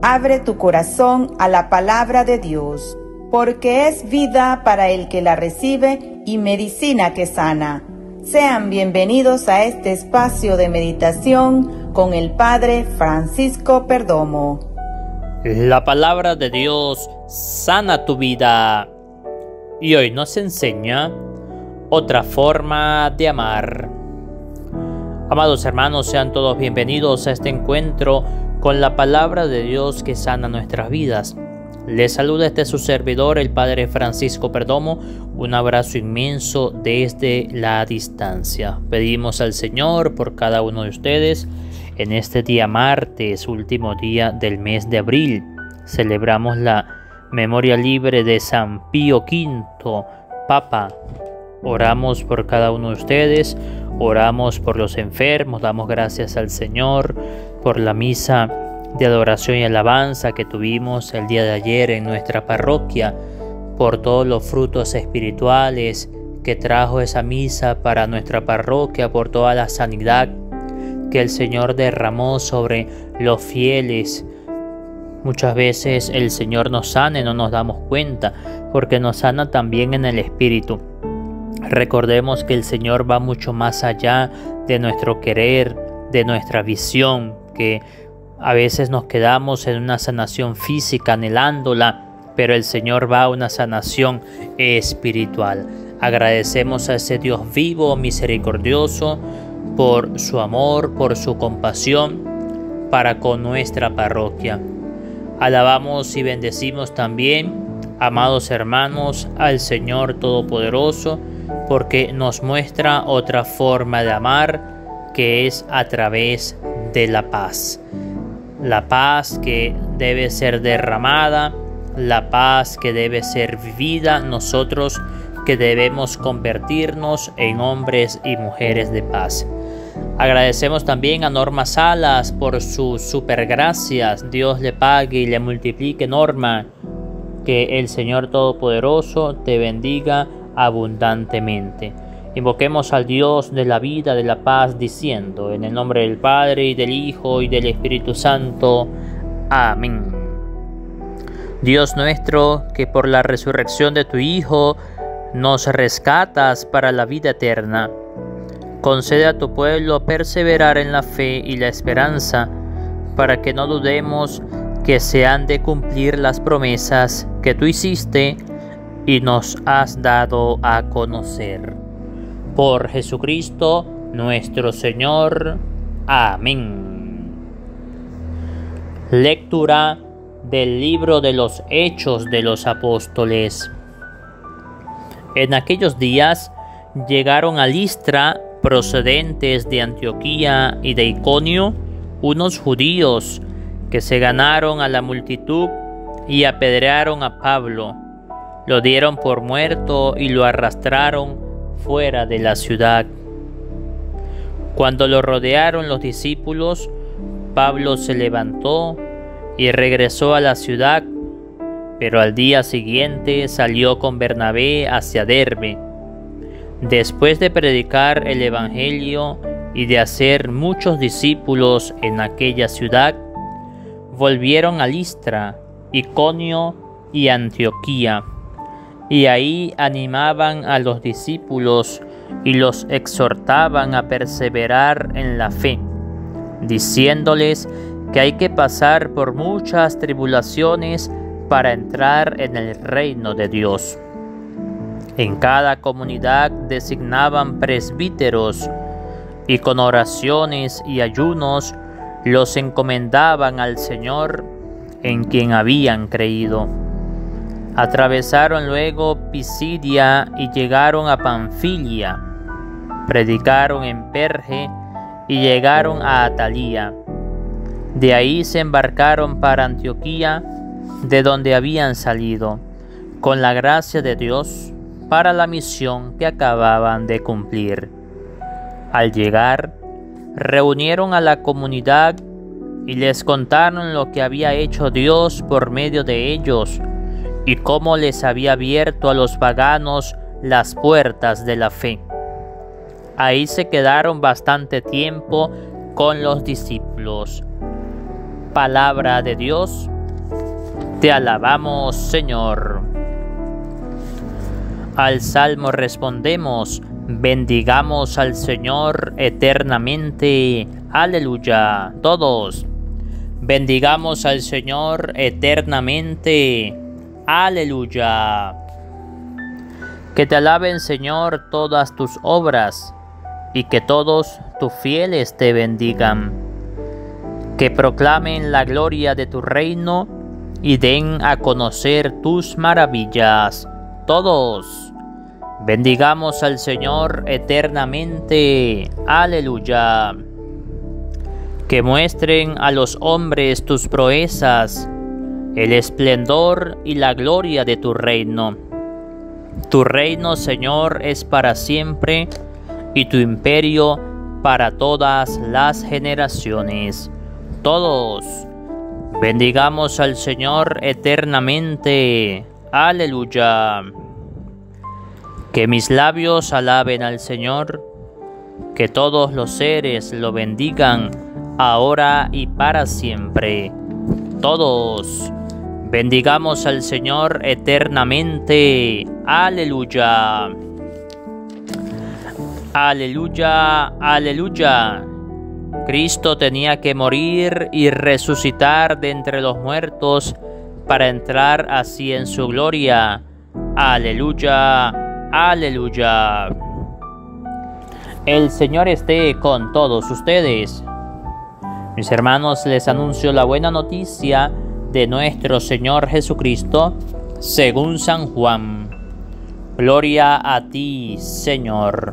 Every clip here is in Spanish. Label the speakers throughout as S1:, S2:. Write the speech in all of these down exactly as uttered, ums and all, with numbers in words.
S1: Abre tu corazón a la palabra de Dios, porque es vida para el que la recibe y medicina que sana. Sean bienvenidos a este espacio de meditación con el Padre Francisco Perdomo.
S2: La palabra de Dios sana tu vida. Y hoy nos enseña otra forma de amar. Amados hermanos, sean todos bienvenidos a este encuentro con la palabra de Dios que sana nuestras vidas. Les saluda este su servidor, el Padre Francisco Perdomo. Un abrazo inmenso desde la distancia. Pedimos al Señor por cada uno de ustedes. En este día martes, último día del mes de abril, celebramos la memoria libre de San Pío quinto, Papa. Oramos por cada uno de ustedes, oramos por los enfermos, damos gracias al Señor por la misa de adoración y alabanza que tuvimos el día de ayer en nuestra parroquia, por todos los frutos espirituales que trajo esa misa para nuestra parroquia, por toda la sanidad que el Señor derramó sobre los fieles. Muchas veces el Señor nos sana y no nos damos cuenta, porque nos sana también en el espíritu. Recordemos que el Señor va mucho más allá de nuestro querer, de nuestra visión, que a veces nos quedamos en una sanación física anhelándola, pero el Señor va a una sanación espiritual. Agradecemos a ese Dios vivo, misericordioso, por su amor, por su compasión para con nuestra parroquia. Alabamos y bendecimos también, amados hermanos, al Señor Todopoderoso, porque nos muestra otra forma de amar, que es a través de la paz. La paz que debe ser derramada, la paz que debe ser vivida, nosotros que debemos convertirnos en hombres y mujeres de paz. Agradecemos también a Norma Salas por sus supergracias. Dios le pague y le multiplique, Norma. Que el Señor Todopoderoso te bendiga abundantemente. Invoquemos al Dios de la vida, de la paz, diciendo: en el nombre del Padre, y del Hijo, y del Espíritu Santo. Amén. Dios nuestro, que por la resurrección de tu Hijo nos rescatas para la vida eterna, concede a tu pueblo perseverar en la fe y la esperanza, para que no dudemos que se han de cumplir las promesas que tú hiciste y nos has dado a conocer. Por Jesucristo nuestro Señor. Amén. Lectura del libro de los Hechos de los Apóstoles. En aquellos días llegaron a Listra, procedentes de Antioquía y de Iconio, unos judíos que se ganaron a la multitud y apedrearon a Pablo. Lo dieron por muerto y lo arrastraron fuera de la ciudad. Cuando lo rodearon los discípulos, Pablo se levantó y regresó a la ciudad, pero al día siguiente salió con Bernabé hacia Derbe. Después de predicar el evangelio y de hacer muchos discípulos en aquella ciudad, volvieron a Listra, Iconio y Antioquía, y ahí animaban a los discípulos y los exhortaban a perseverar en la fe, diciéndoles que hay que pasar por muchas tribulaciones para entrar en el reino de Dios. En cada comunidad designaban presbíteros y con oraciones y ayunos los encomendaban al Señor en quien habían creído. Atravesaron luego Pisidia y llegaron a Panfilia. Predicaron en Perge y llegaron a Atalía. De ahí se embarcaron para Antioquía, de donde habían salido, con la gracia de Dios, para la misión que acababan de cumplir. Al llegar, reunieron a la comunidad y les contaron lo que había hecho Dios por medio de ellos y cómo les había abierto a los paganos las puertas de la fe. Ahí se quedaron bastante tiempo con los discípulos. Palabra de Dios Te alabamos, Señor. Al salmo respondemos: bendigamos al Señor eternamente. Aleluya. Todos. Bendigamos al Señor eternamente. Aleluya. Que te alaben, Señor, todas tus obras, y que todos tus fieles te bendigan. Que proclamen la gloria de tu reino y den a conocer tus maravillas. Todos. Bendigamos al Señor eternamente. Aleluya. Que muestren a los hombres tus proezas, el esplendor y la gloria de tu reino. Tu reino, Señor, es para siempre, y tu imperio para todas las generaciones. Todos. Bendigamos al Señor eternamente. Aleluya. Que mis labios alaben al Señor, que todos los seres lo bendigan, ahora y para siempre. Todos. Bendigamos al Señor eternamente. Aleluya. Aleluya, aleluya. Cristo tenía que morir y resucitar de entre los muertos para entrar así en su gloria. Aleluya, aleluya. El Señor esté con todos ustedes. Mis hermanos, les anuncio la buena noticia de nuestro Señor Jesucristo según San Juan. Gloria a ti, Señor.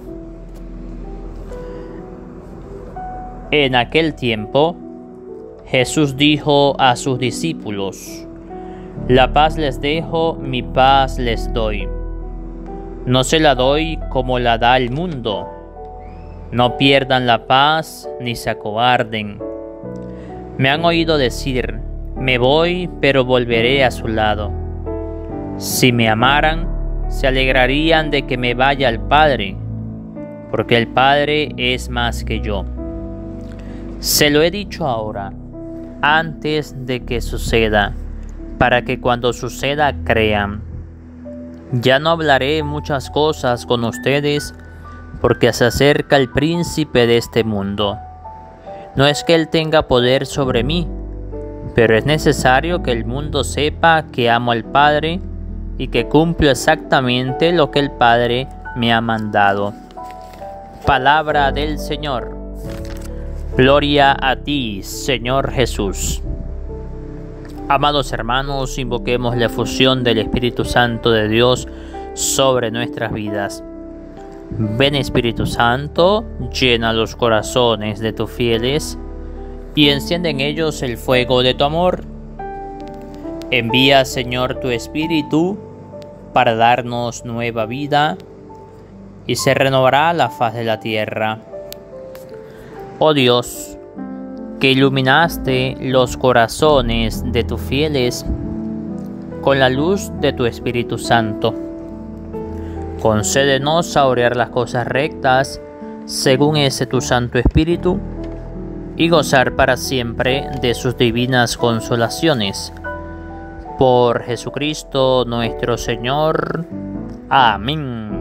S2: En aquel tiempo, Jesús dijo a sus discípulos: la paz les dejo, mi paz les doy. No se la doy como la da el mundo. No pierdan la paz ni se acobarden. Me han oído decir: me voy, pero volveré a su lado. Si me amaran, se alegrarían de que me vaya al Padre, porque el Padre es más que yo. Se lo he dicho ahora, antes de que suceda, para que cuando suceda crean. Ya no hablaré muchas cosas con ustedes, porque se acerca el príncipe de este mundo. No es que él tenga poder sobre mí, pero es necesario que el mundo sepa que amo al Padre y que cumplo exactamente lo que el Padre me ha mandado. Palabra del Señor. Gloria a ti, Señor Jesús. Amados hermanos, invoquemos la efusión del Espíritu Santo de Dios sobre nuestras vidas. Ven, Espíritu Santo, llena los corazones de tus fieles y enciende en ellos el fuego de tu amor. Envía, Señor, tu Espíritu para darnos nueva vida y se renovará la faz de la tierra. Oh Dios, que iluminaste los corazones de tus fieles con la luz de tu Espíritu Santo, concédenos saborear las cosas rectas según ese tu Santo Espíritu y gozar para siempre de sus divinas consolaciones. Por Jesucristo nuestro Señor. Amén.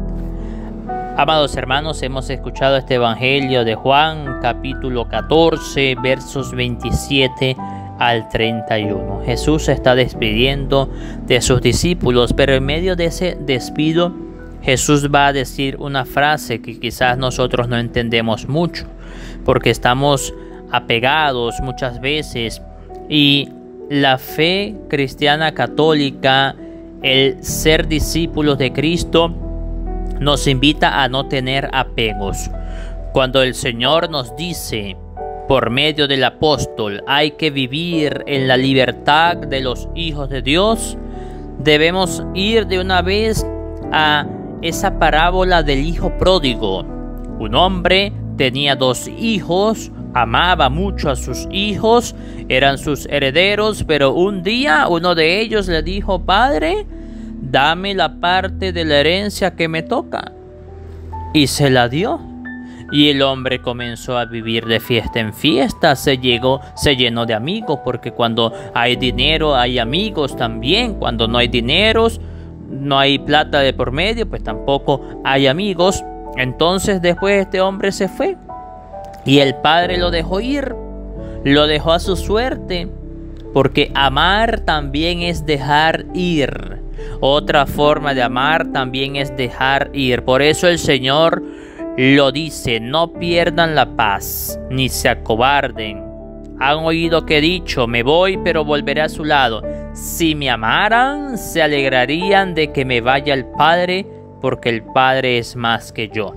S2: Amados hermanos, hemos escuchado este Evangelio de Juan, capítulo catorce, versos veintisiete al treinta y uno. Jesús se está despidiendo de sus discípulos, pero en medio de ese despido, Jesús va a decir una frase que quizás nosotros no entendemos mucho, porque estamos apegados muchas veces, y la fe cristiana católica, el ser discípulos de Cristo, nos invita a no tener apegos. Cuando el Señor nos dice, por medio del apóstol, hay que vivir en la libertad de los hijos de Dios, debemos ir de una vez a esa parábola del hijo pródigo. Un hombre tenía dos hijos, amaba mucho a sus hijos, eran sus herederos, pero un día uno de ellos le dijo: Padre, dame la parte de la herencia que me toca. Y se la dio. Y el hombre comenzó a vivir de fiesta en fiesta, se, llegó, se llenó de amigos, porque cuando hay dinero hay amigos también. Cuando no hay dineros, no hay plata de por medio, pues tampoco hay amigos. Entonces después este hombre se fue y el padre lo dejó ir, lo dejó a su suerte, porque amar también es dejar ir. Otra forma de amar también es dejar ir. Por eso el Señor lo dice: no pierdan la paz, ni se acobarden. Han oído que he dicho: me voy, pero volveré a su lado. Si me amaran, se alegrarían de que me vaya el Padre, porque el Padre es más que yo.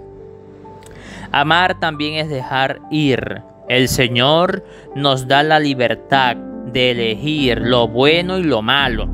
S2: Amar también es dejar ir. El Señor nos da la libertad de elegir lo bueno y lo malo.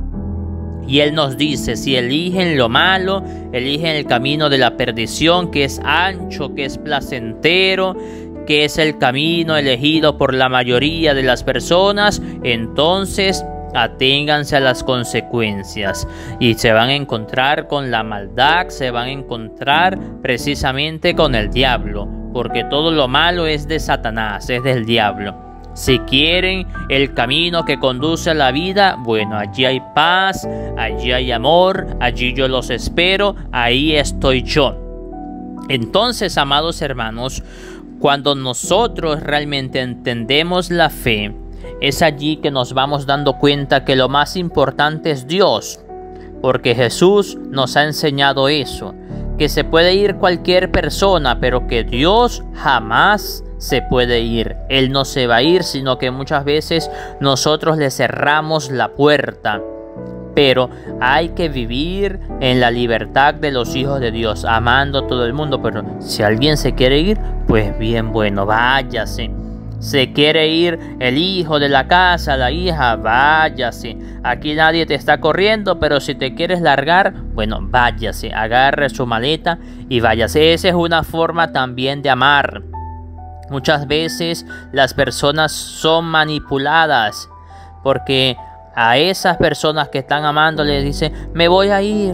S2: Y Él nos dice: si eligen lo malo, eligen el camino de la perdición, que es ancho, que es placentero, que es el camino elegido por la mayoría de las personas, entonces aténganse a las consecuencias y se van a encontrar con la maldad, se van a encontrar precisamente con el diablo, porque todo lo malo es de Satanás, es del diablo. Si quieren el camino que conduce a la vida, bueno, allí hay paz, allí hay amor, allí yo los espero, ahí estoy yo. Entonces, amados hermanos, cuando nosotros realmente entendemos la fe, es allí que nos vamos dando cuenta que lo más importante es Dios, porque Jesús nos ha enseñado eso, que se puede ir cualquier persona, pero que Dios jamás se puede ir. Él no se va a ir, sino que muchas veces nosotros le cerramos la puerta. Pero hay que vivir en la libertad de los hijos de Dios, amando a todo el mundo. Pero si alguien se quiere ir, pues bien, bueno, váyase. Se quiere ir el hijo de la casa, la hija, váyase. Aquí nadie te está corriendo, pero si te quieres largar, bueno, váyase. Agarre su maleta y váyase. Esa es una forma también de amar. Muchas veces las personas son manipuladas porque a esas personas que están amando les dicen: me voy a ir,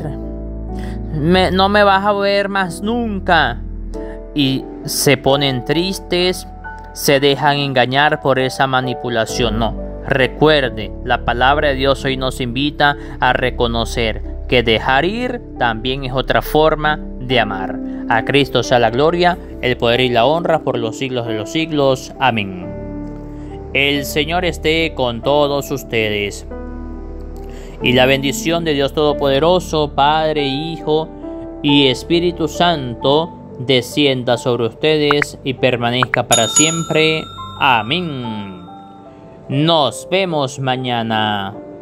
S2: me, no me vas a ver más nunca. Y se ponen tristes, se dejan engañar por esa manipulación. No, recuerde, la palabra de Dios hoy nos invita a reconocer que dejar ir también es otra forma de amar. A Cristo sea la gloria, el poder y la honra por los siglos de los siglos. Amén. El Señor esté con todos ustedes. Y la bendición de Dios Todopoderoso, Padre, Hijo y Espíritu Santo, descienda sobre ustedes y permanezca para siempre. Amén. Nos vemos mañana.